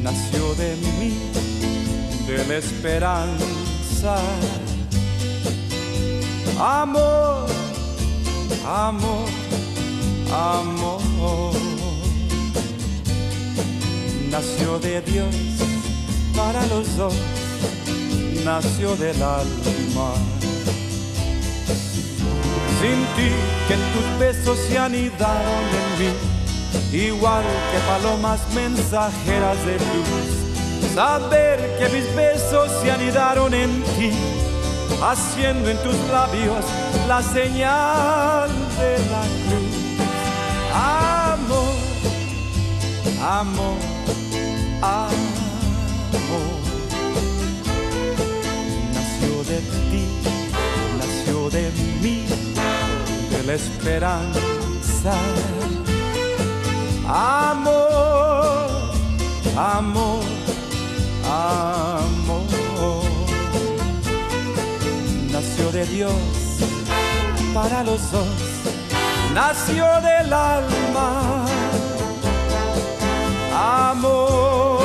nació de mí, de la esperanza. Amor, amor, amor, nació de Dios para los dos, nació del alma. Sin ti que tus besos se anidaron en mí, igual que palomas mensajeras de luz. Saber que mis besos se anidaron en ti, haciendo en tus labios la señal de la cruz. Amor, amor, amor, nació de ti, nació de mí, de la esperanza. Amor, amor, amor, nació de Dios para los dos, nació del alma. Amor.